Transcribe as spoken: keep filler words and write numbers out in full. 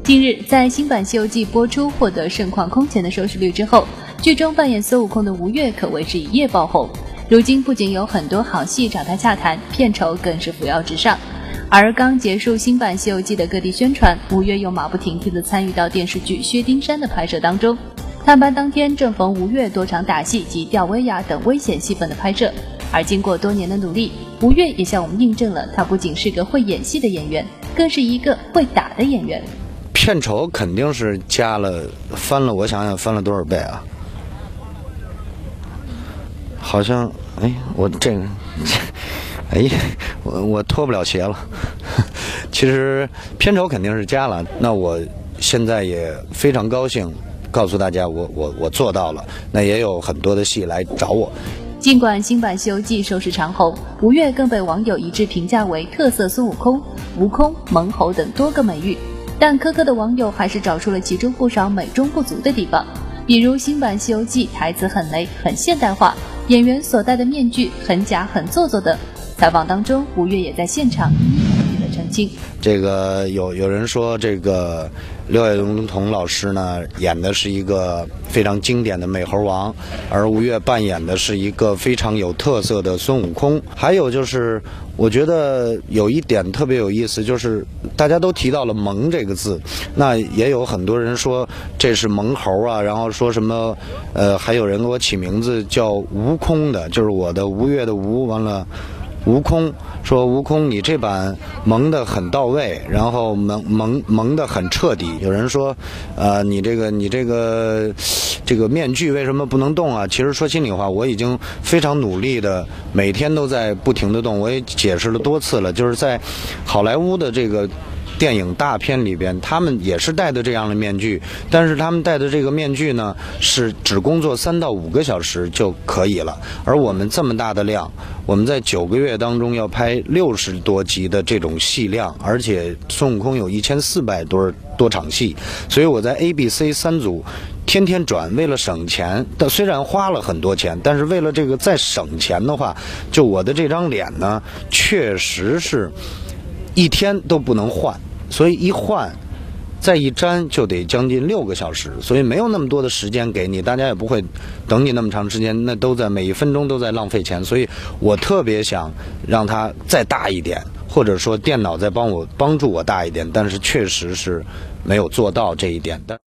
近日，在新版《西游记》播出获得盛况空前的收视率之后，剧中扮演孙悟空的吴越可谓是一夜爆红。如今不仅有很多好戏找他洽谈，片酬更是扶摇直上。而刚结束新版《西游记》的各地宣传，吴越又马不停蹄地参与到电视剧《薛丁山》的拍摄当中。探班当天正逢吴越多场打戏及吊威亚等危险戏份的拍摄，而经过多年的努力，吴越也向我们印证了他不仅是个会演戏的演员，更是一个会打的演员。 片酬肯定是加了翻了，我想想翻了多少倍啊？好像哎，我这个，哎，我我脱不了鞋了。其实片酬肯定是加了，那我现在也非常高兴，告诉大家我我我做到了。那也有很多的戏来找我。 尽管新版《西游记》收视长红，吴越更被网友一致评价为特色孙悟空、悟空、蒙猴等多个美誉，但苛刻的网友还是找出了其中不少美中不足的地方，比如新版《西游记》台词很雷、很现代化，演员所戴的面具很假、很做作等。采访当中，吴越也在现场一一的澄清。 这个有有人说，这个刘伟龙同老师呢演的是一个非常经典的美猴王，而吴越扮演的是一个非常有特色的孙悟空。还有就是，我觉得有一点特别有意思，就是大家都提到了蒙这个字，那也有很多人说这是蒙猴啊，然后说什么，呃，还有人给我起名字叫悟空的，就是我的吴越的吴，完了。悟空说：“悟空，你这版蒙得很到位，然后蒙蒙蒙得很彻底。”有人说：“呃，你这个你这个这个面具为什么不能动啊？”其实说心里话，我已经非常努力的，每天都在不停的动。我也解释了多次了，就是在好莱坞的这个电影大片里边，他们也是戴的这样的面具，但是他们戴的这个面具呢，是只工作三到五个小时就可以了。而我们这么大的量，我们在九个月当中要拍六十多集的这种戏量，而且孙悟空有一千四百多多场戏，所以我在 A、B、C 三组天天转，为了省钱。但虽然花了很多钱，但是为了这个再省钱的话，就我的这张脸呢，确实是一天都不能换，所以一换再一粘就得将近六个小时，所以没有那么多的时间给你，大家也不会等你那么长时间，那都在每一分钟都在浪费钱。所以我特别想让它再大一点，或者说电脑再帮我帮助我大一点，但是确实是没有做到这一点的。